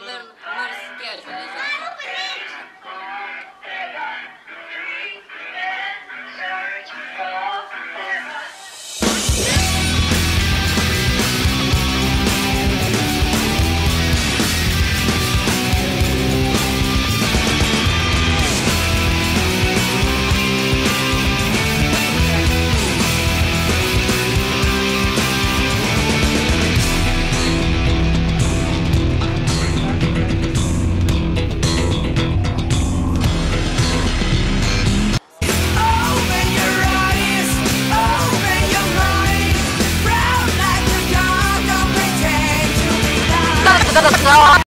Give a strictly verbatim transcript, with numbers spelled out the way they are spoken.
mer mers chiar să le joacă. Da, da, da, da.